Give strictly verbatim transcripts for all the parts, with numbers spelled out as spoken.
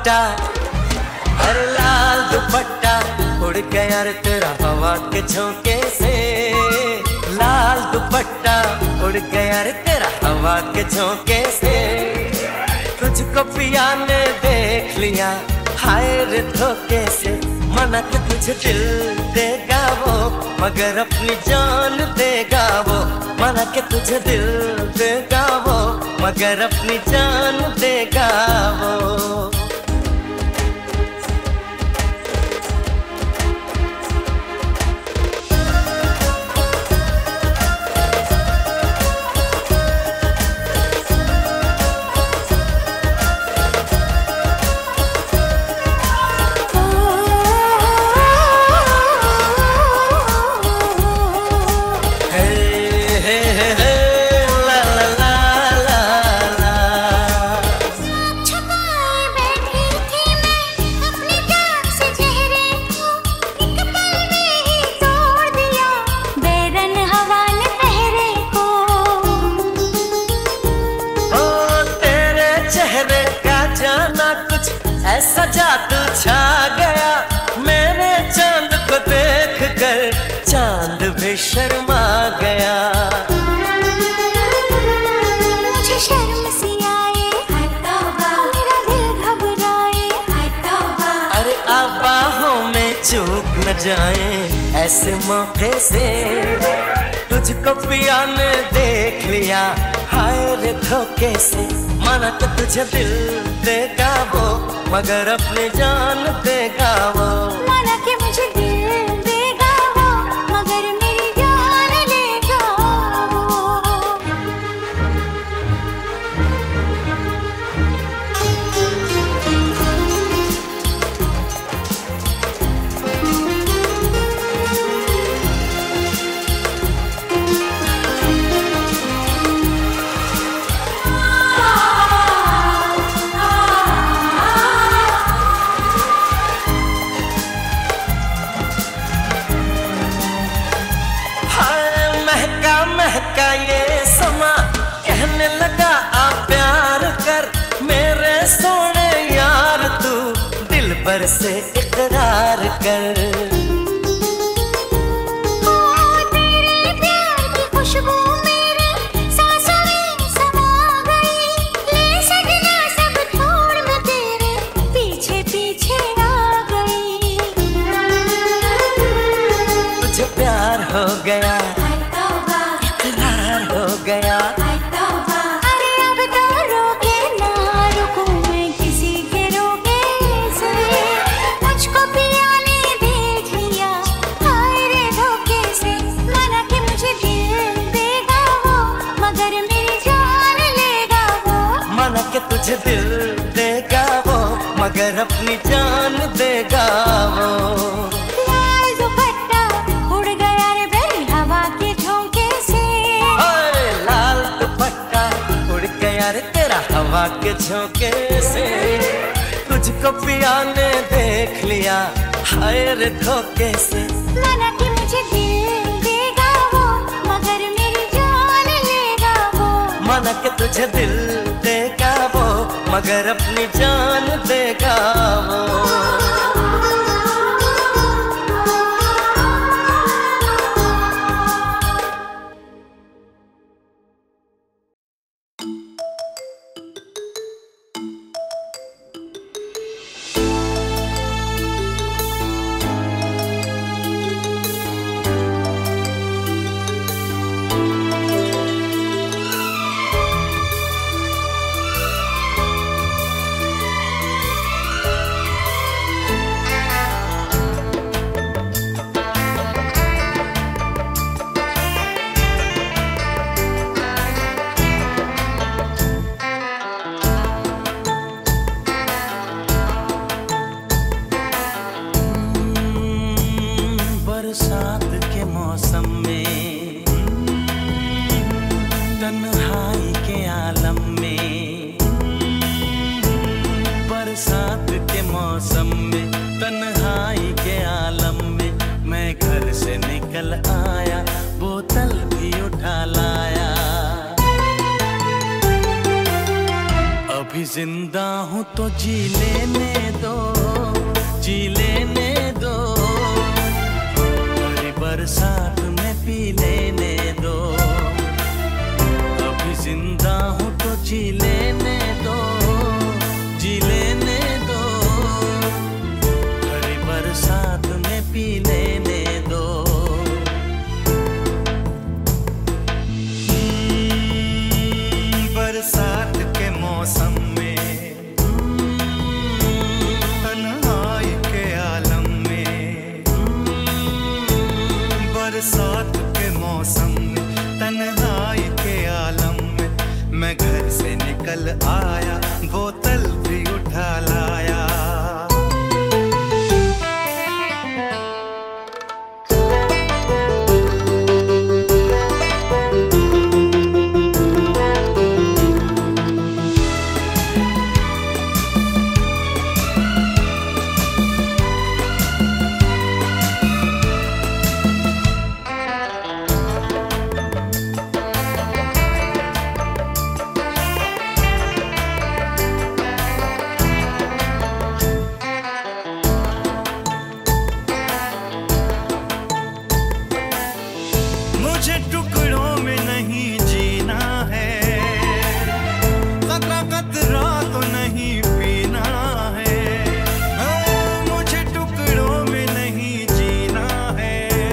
दुपट्टा, अरे लाल दुपट्टा उड़ गया रे तेरा हवा के झोंके से। लाल दुपट्टा उड़ गया रे तेरा हवा के झोंके से। तुझको पिया ने देख लिया हाय रे धोखे से। मना के तुझे दिल देगा वो मगर अपनी जान देगा वो। मना के तुझे दिल देगा वो मगर अपनी जान देगा वो। ऐसा जादू छा गया मेरे चांद को देख कर, चांद भी शर्मा गया। मुझे शर्म सी आए मेरा दिल घबराए। अरे अब बाहों में चूक न जाए ऐसे मौके से। तुझको पिया ने देख लिया हाय रे धोखे से। माना तो तुझे दिल देगा वो मगर अपनी जान देगा वो। माना कि मुझे दिल देगा वो मगर मेरी जान लेगा वो। महका ये समा कहने लगा आ प्यार कर मेरे सोने यार। तू दिल भर से इकरार कर। ओ तेरे प्यार की खुशबू मेरी सांसों में समा गई। ले सजना सब छोड़ मैं तेरे पीछे पीछे आ गई। तुझे प्यार हो गया हो गया। अरे अब तो रोके ना रुकूं मैं किसी के रोके से। मुझको पिया ने देख लिया हाय रे धोखे से। माना कि मुझे दिल देगा वो मगर मेरी जान लेगा वो। माना कि तुझे दिल देगा वो मगर अपनी जान देगा वो। लाल दुपट्टा उड़ गया रे मेरी हवा के झोंके से। लाल दुपट्टा उड़ गया रे तेरा हवा के झोंके से। तुझको पिया ने देख लिया हाय रे धोखे से। माना कि मुझे दिल देगा वो मगर मेरी जान लेगा वो। माना कि तुझे दिल देगा वो मगर अपनी जान देगा वो। जिंदा हूँ तो जी लेने दो, जी लेने दो, हरी बरसात में पी लेने दो। अभी जिंदा हूँ तो जी लेने दो, जी लेने दो, हरी बरसात में पी लेने दो। बरसात के मौसम में, तन्हाई के आलम में, बरसात के मौसम में, तन्हाई के आलम में, मैं घर से निकल आया, बोतल भी उठा लाया। मुझे टुकड़ों में नहीं जीना है, कतरा कतरा तो नहीं पीना है। मुझे टुकड़ों में नहीं जीना है,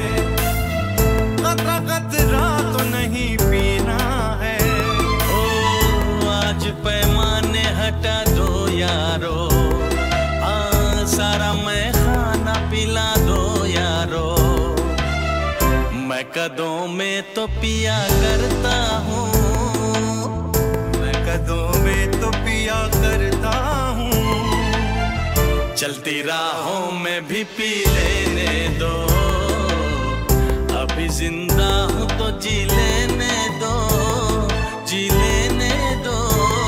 कतरा कतरा तो नहीं पीना है। ओ आज पैमाने हटा दो यारो, आ सारा मैं खाना पिला दो यारो। मैं कदों में तो पिया करता हूँ, मैं कदों में तो पिया करता हूँ। चलती राहों में भी पी लेने दो। अभी जिंदा हूँ तो जी लेने दो, जी लेने दो,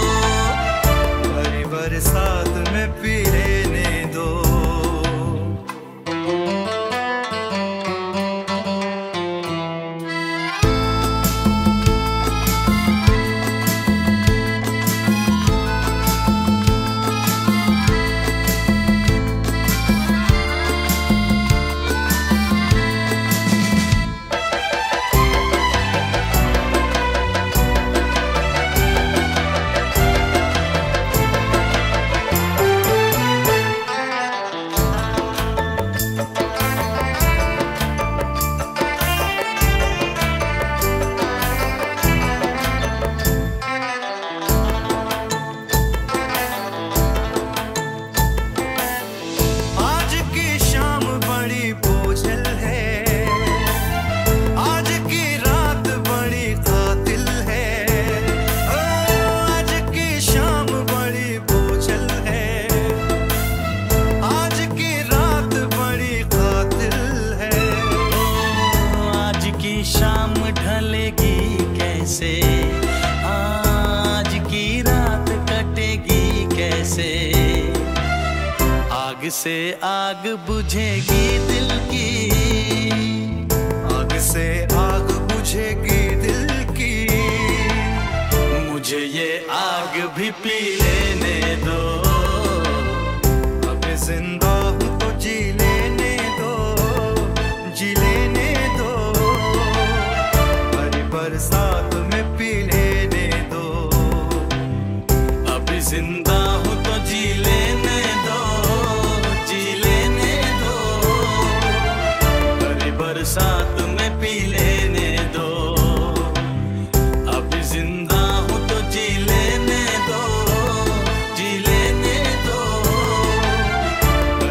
हरी बरसात में पी लेने दो। शाम ढलेगी कैसे, आज की रात कटेगी कैसे। आग से आग बुझेगी दिल की, आग से आग बुझेगी दिल की। मुझे ये आग भी पी लेने दो। अभी जिंदा हूँ तो जी लेने दो, जी लेने दो, हरी बरसात में पी लेने दो। अभी जिंदा हूँ तो जी लेने दो, जी लेने दो, हरी बरसात में पी लेने दो। अभी जिंदा हूँ तो जी लेने दो, जी लेने दो,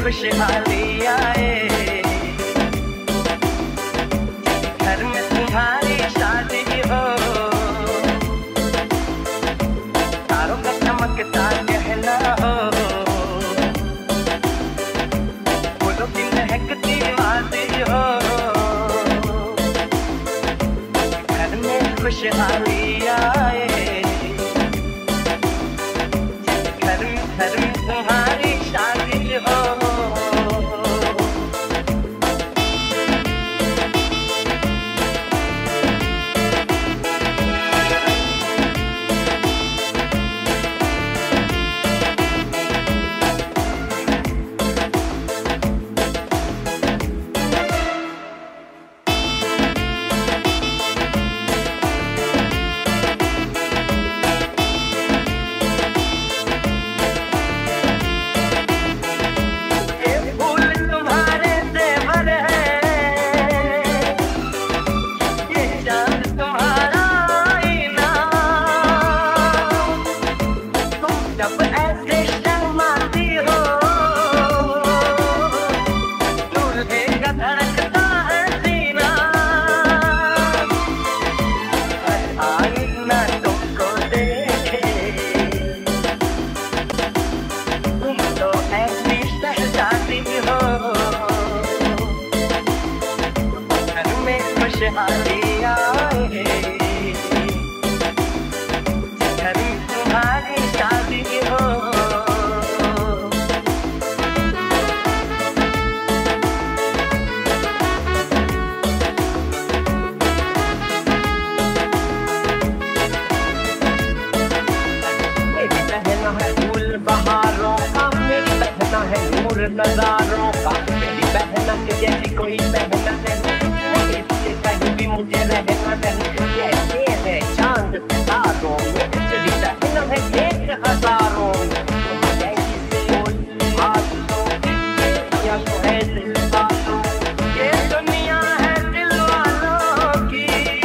खुशहाली आए, घर में तुम्हारी शादी हो, तारों का चमकता गहना हो, फूलों की महकती वादी हो, घर में खुशहाली आए, घर में घर में तुम्हारी शादी हो। नजारों का मेरी बहना के जैसी कोई बहना नहीं, इसलिए कहीं भी मुझे रहना नहीं। ये है चांद सितारों में, तेरी बहना है एक हजारों में, या तो है दिल वालों, ये दुनिया है दिल वालों की,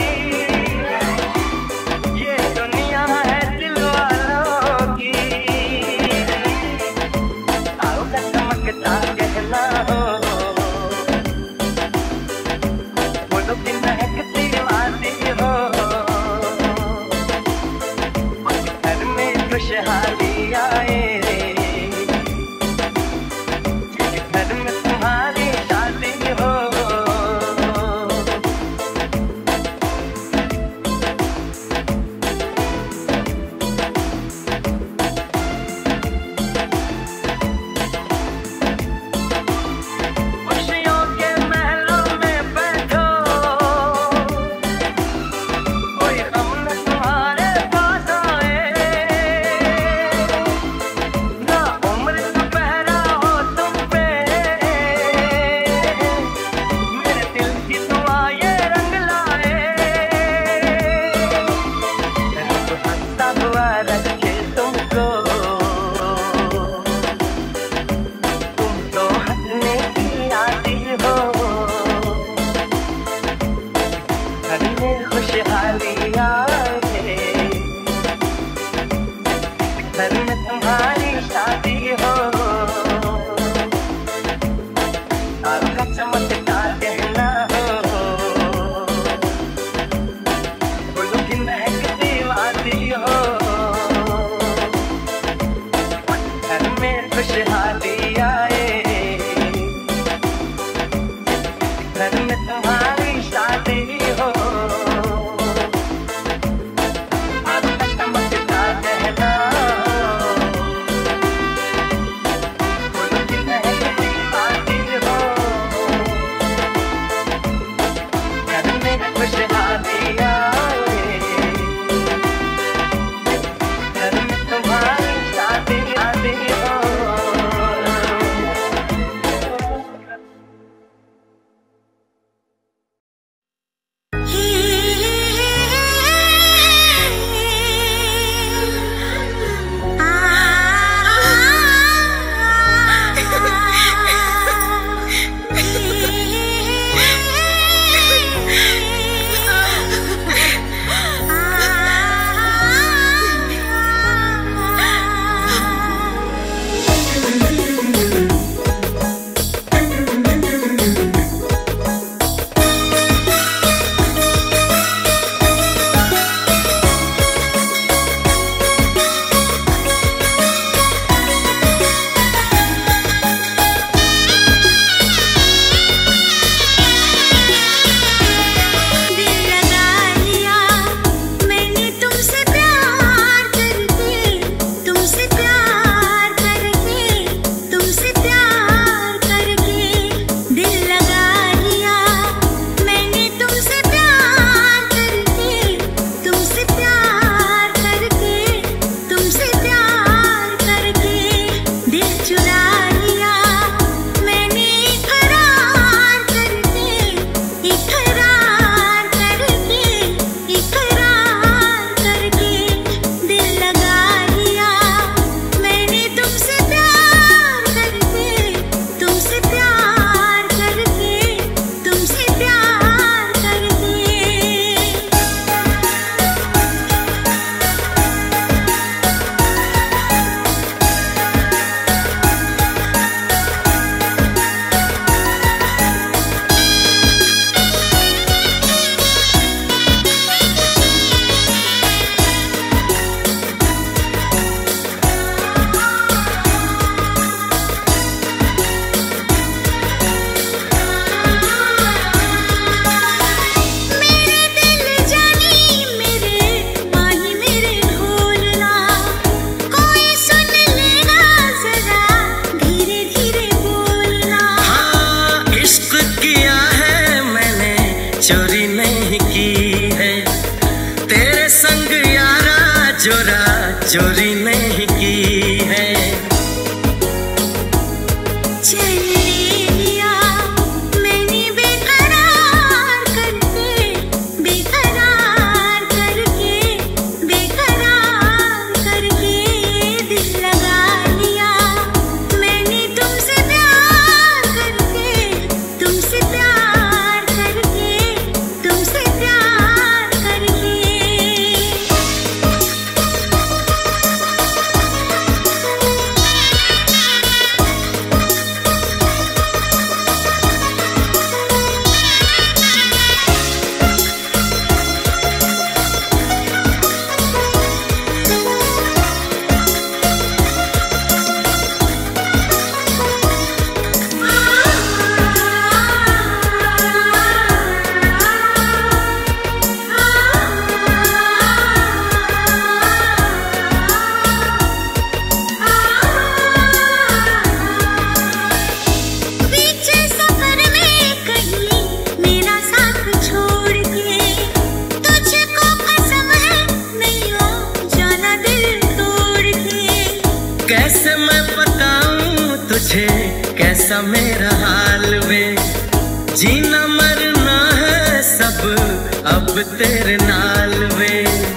ये दुनिया है दिल वालों की। कहना हो, फूलों की महकती वादी हो, घर में खुशहाली आए, घर में तुम्हारी शादी हो। घर में तुम्हारी शादी हो, तारों का चमकता गहना हो, फूलों की महकती वादी हो, घर में खुशहाली आए, घर में तुम्हारी शादी हो। चोरी नहीं की है। कैसा मेरा हाल वे, जीना मरना है सब अब तेरे नाल वे।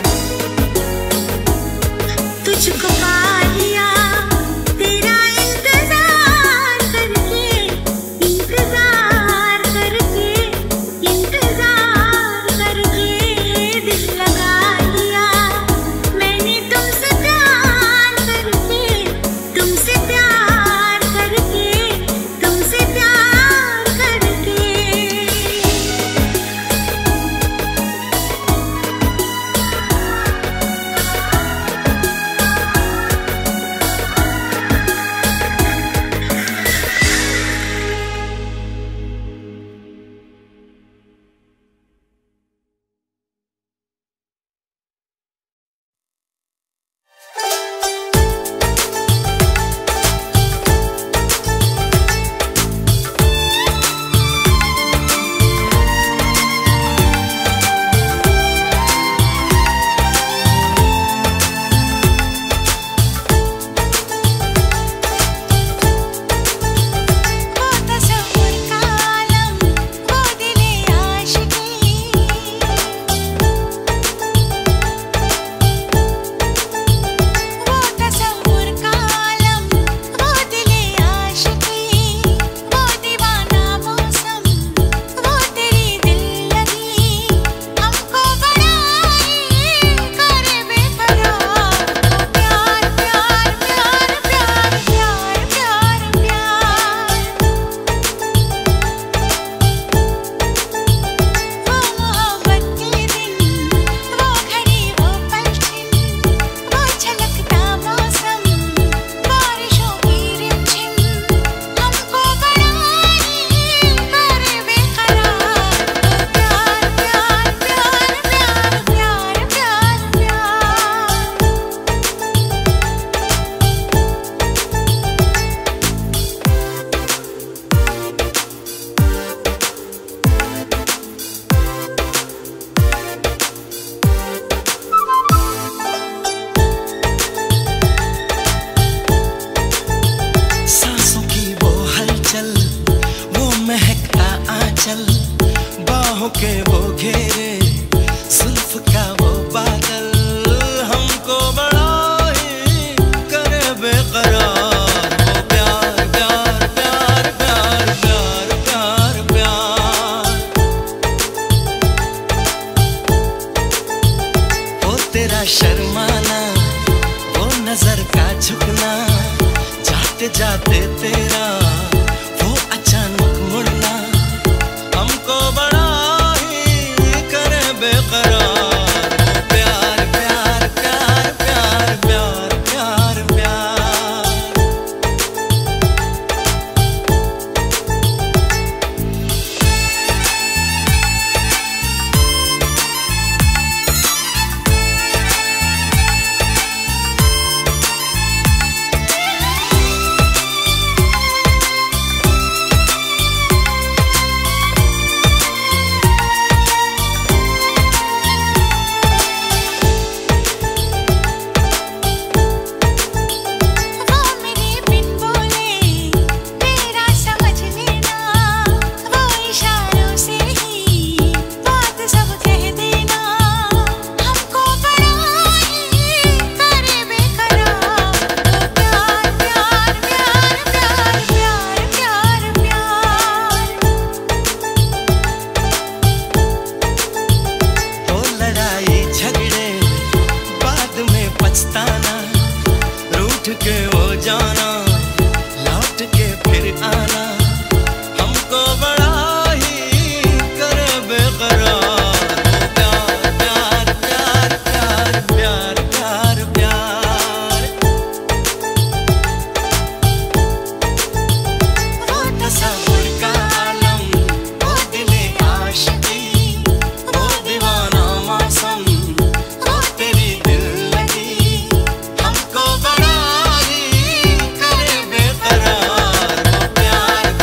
तुझको पा लिया तेरा इंतजार करके, इंतजार करके, इंतजार करके दिल लगा लिया मैंने तुमसे प्यार करके, तुमसे प्यार करके, तुमसे प्यार करके। के वो घेरे जुल्फ का वो बादल हमको बड़ा ही करे बेकरार। वो प्यार प्यार प्यार प्यार प्यार प्यार प्यार वो तेरा शर्माना, वो नजर का झुकना, जाते जाते तेरा वो अचानक मुड़ना हमको बड़ा बेकरार। प्यार प्यार प्यार प्यार प्यार प्यार प्यार वो जाना, लौट के फिर आना हमको बड़ा ही करे बेकरार। प्यार प्यार प्यार प्यार प्यार प्यार वो तस्वीर का आलम, वो दिले आशिकी, वो दीवाना मौसम, वो तेरी दिल लगी हमको बड़ा ही करे बेकरार। वो प्यार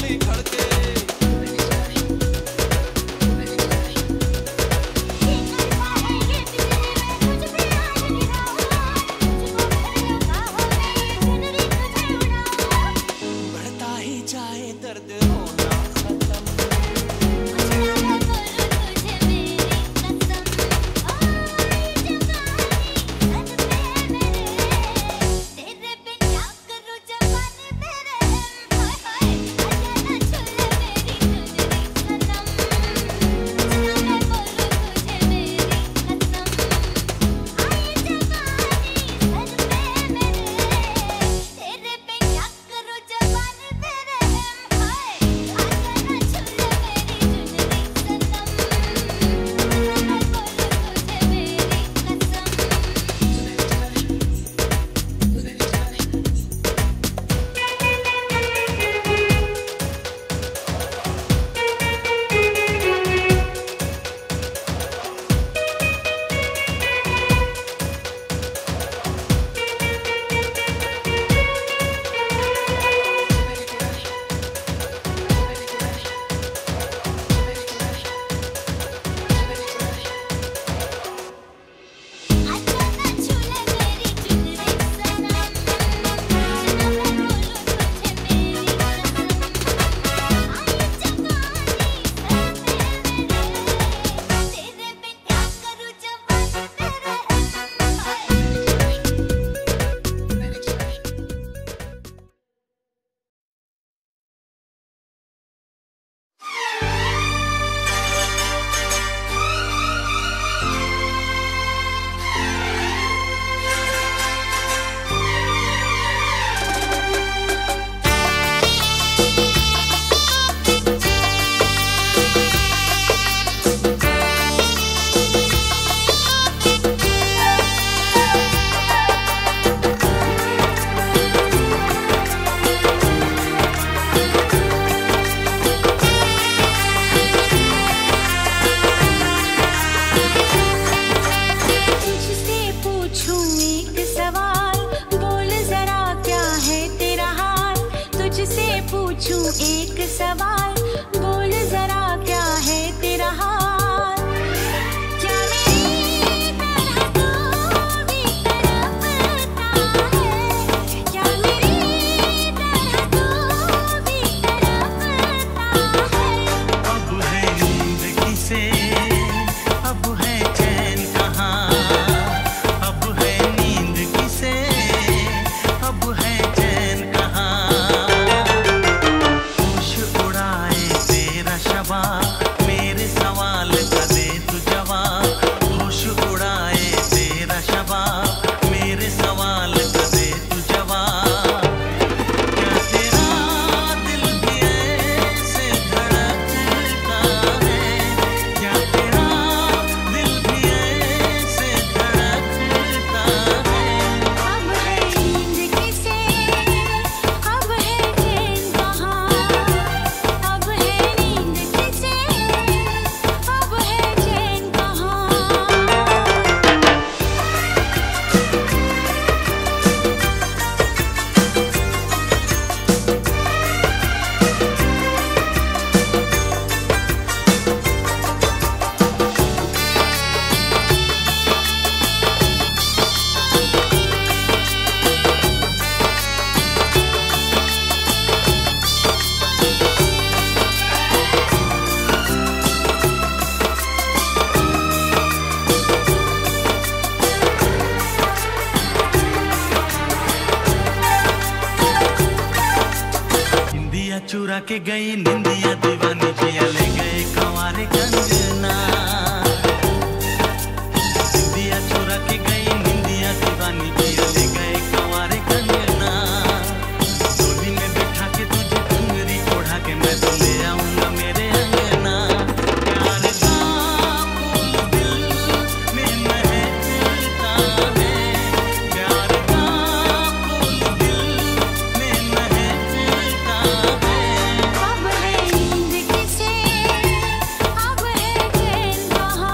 चुरा के गई निंदिया दीवानी पिया ले गए कंवारे कंगना। निंदिया चुरा के गई निंदिया दीवानी पिया ले गए कंवारे कंगना। डोली में बैठा के तुझे कंगरी ओढ़ा के मैं तो ले आऊंगा मेरे अंगना। प्यार का फूल दिल में महकता है, प्यार का फूल दिल में महकता है। अब है नींद किसे, अब है चैन कहाँ।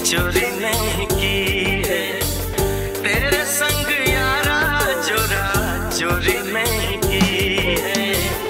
चोरी नहीं की है तेरे संग यारा चोरा चोरी नहीं की है।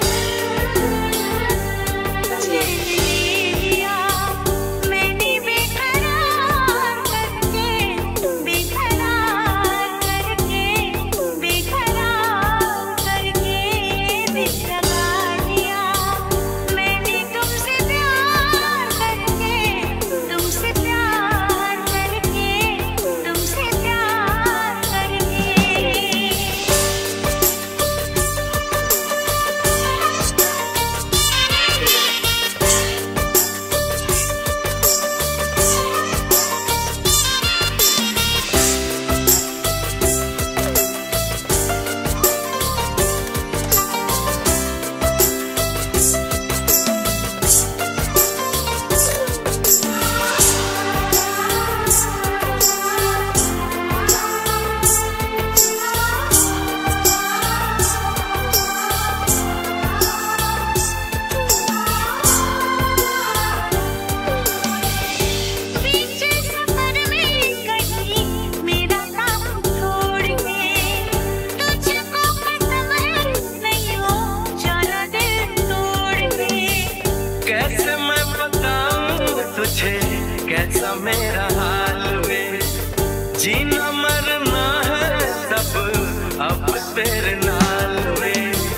कैसा मेरा हाल वे जीना मरना है सब अब तेरे नाल वे।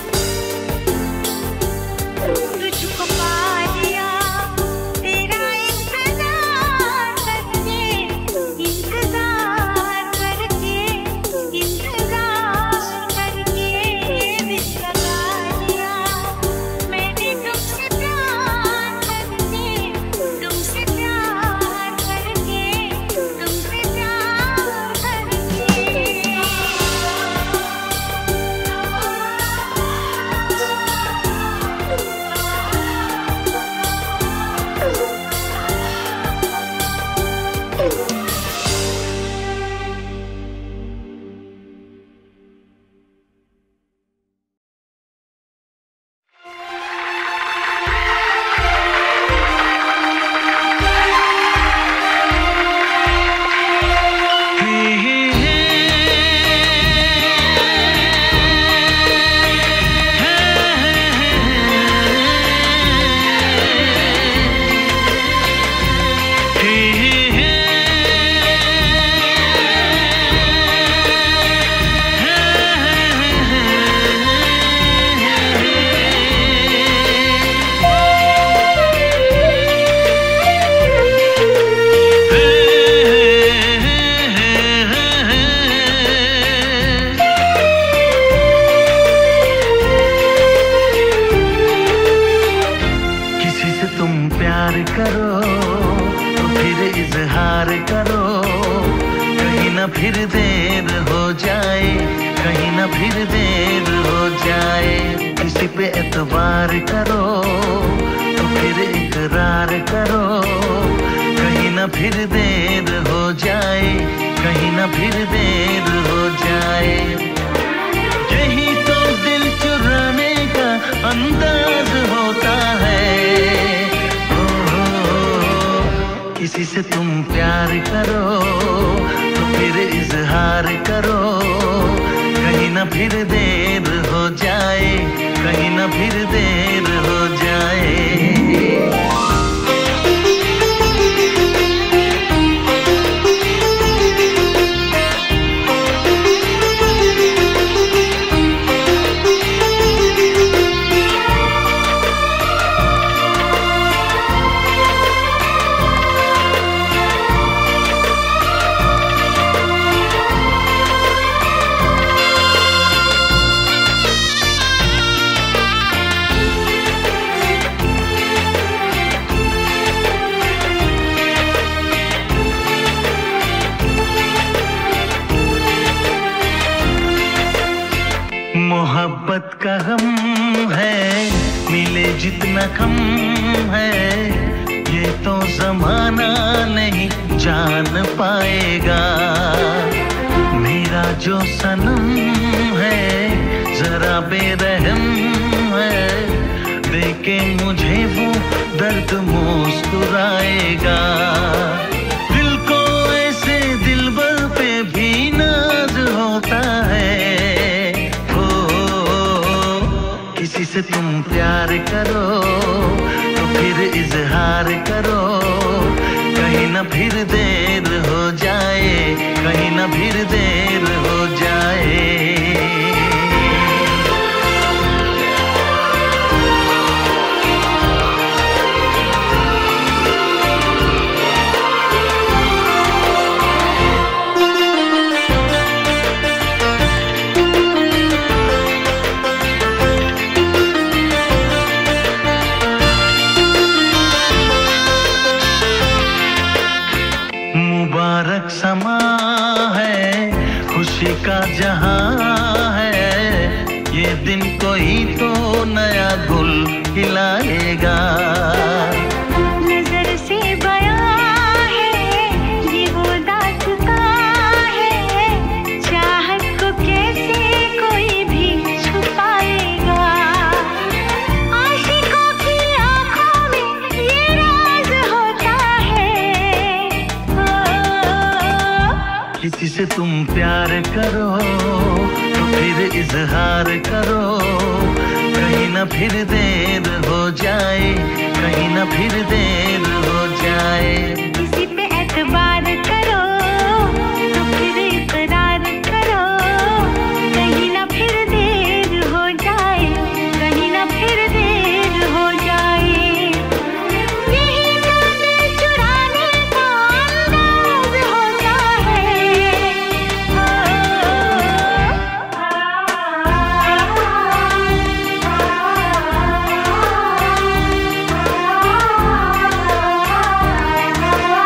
तुझको पा लिया तेरा इंतजार करके इंतजार करके इंतजार करके दिल लगा लिया मैंने तुमसे प्यार करके तुमसे प्यार करके तुमसे प्यार करके। फिर देर हो जाए कहीं ना फिर देर हो जाए किसी पे एतबार करो तो फिर इकरार करो कहीं ना फिर देर हो जाए कहीं ना फिर देर हो जाए। यही तो दिल चुराने का अंदाज होता है। ओ, ओ, ओ, किसी से तुम प्यार करो फिर इजहार करो कहीं ना फिर देर हो जाए कहीं ना फिर देर हो जाए। मोहब्बत का गम है मिले जितना कम है ये तो जमाना नहीं जान पाएगा। मेरा जो सनम है जरा बेरहम है देखे मुझे वो दर्द मुस्कुराएगा। दिल को से तुम प्यार करो तो फिर इजहार करो, कहीं ना फिर देर हो जाए, कहीं ना फिर देर हो जाए। मुबारक समा है, खुशी का जहां है, ये दिन कोई तो नया गुल खिलाएगा। नजर से बयां है ये वो दास्तां है, चाहत को कैसे कोई भी छुपाएगा। आशिकों की आंखों में ये राज होता है। किसी से तुम प्यार करो तो फिर इजहार करो, कहीं ना फिर देर हो जाए, कहीं ना फिर देर हो जाए। किसी पे एतबार करो तो फिर इकरार करो, कहीं ना फिर देर हो जाए, कहीं ना फिर देर हो जाए। यही जान चुराने का अंदाज होता है।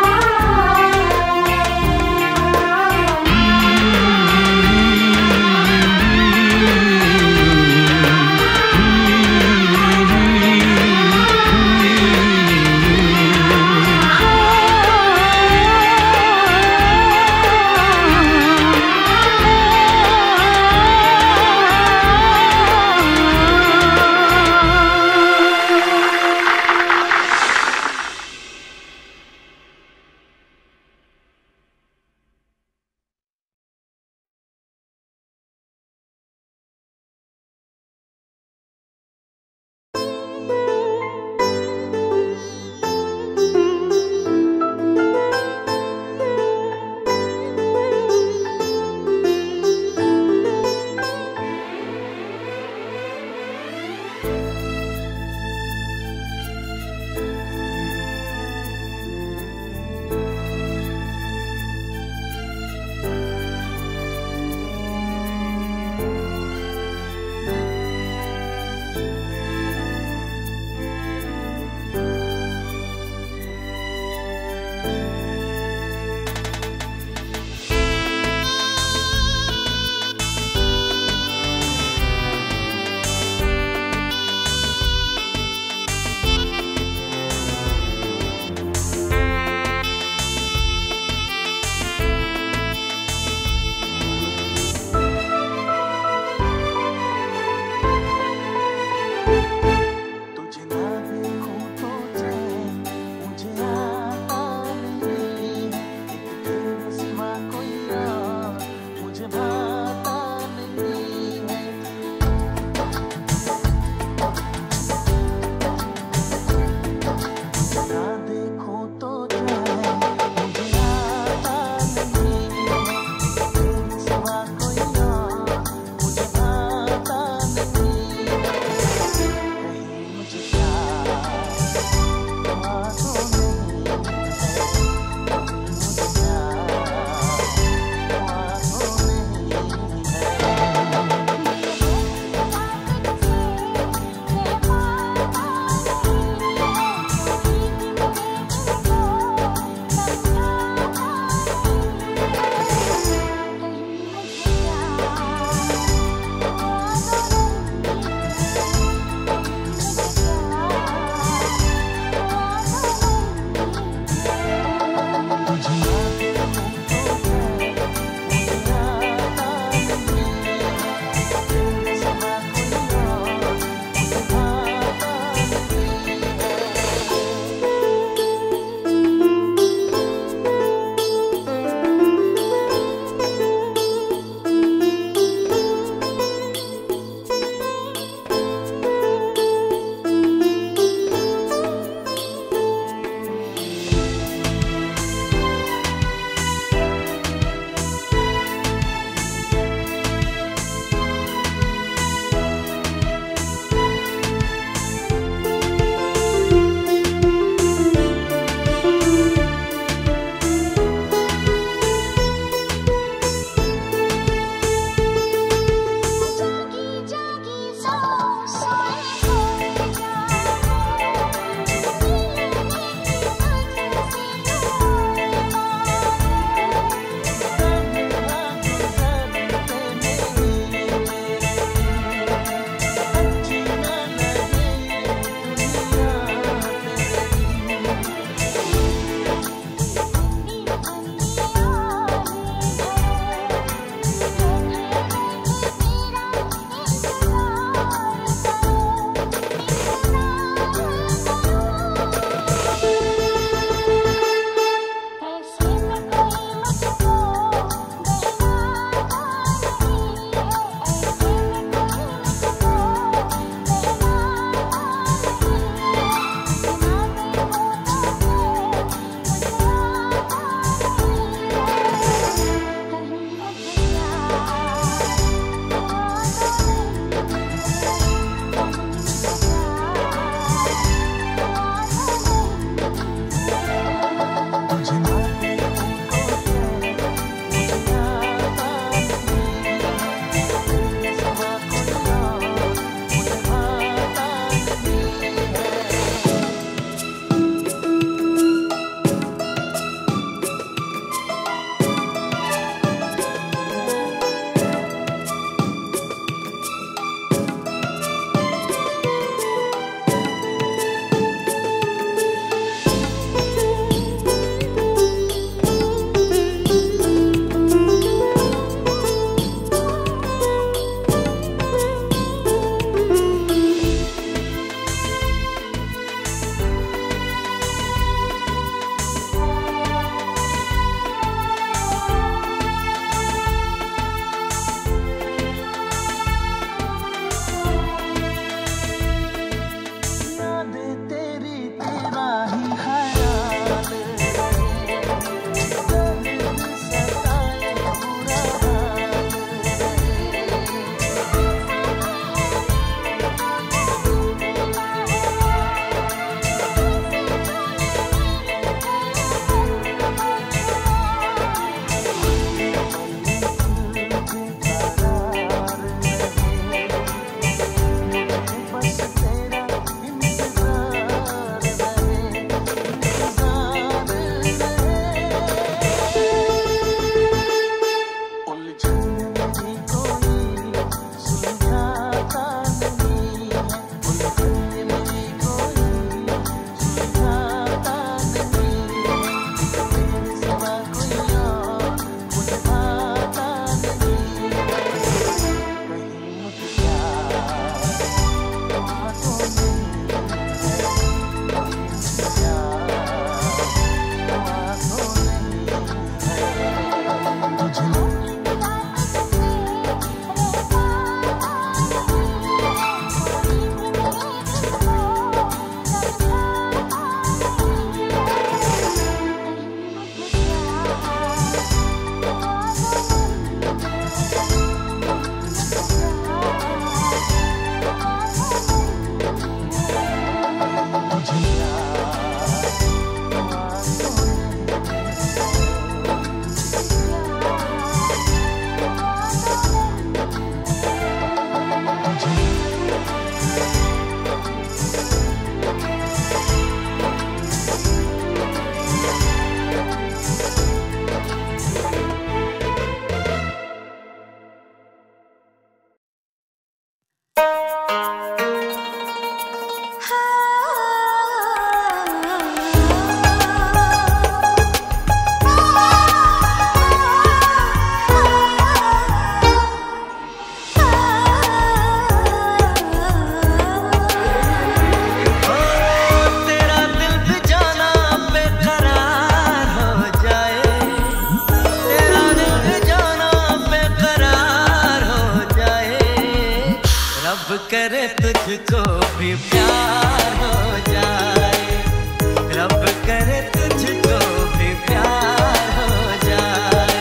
करे तुझको भी प्यार हो जाए, रब करे तुझको भी प्यार हो जाए।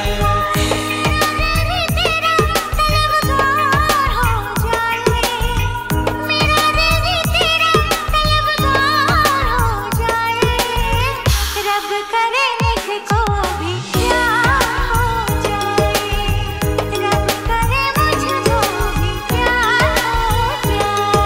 तेरा तलबगार हो जाए, मेरा दिल तेरा तलबगार हो जाए, रब करे मुझको भी प्यार हो जाए, रब करे मुझको भी प्यार हो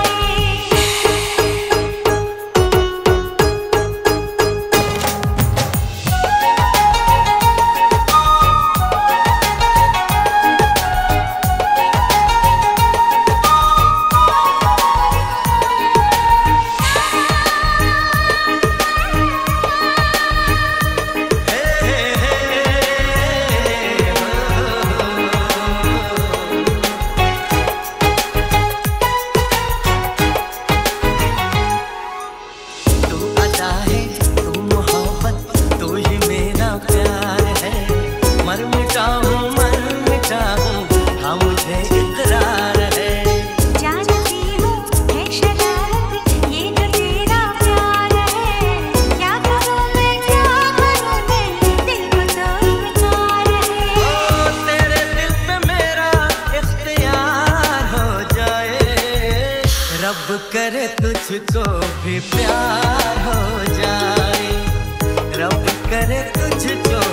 रब करे तुझको भी प्यार हो जाए, रब करे तुझको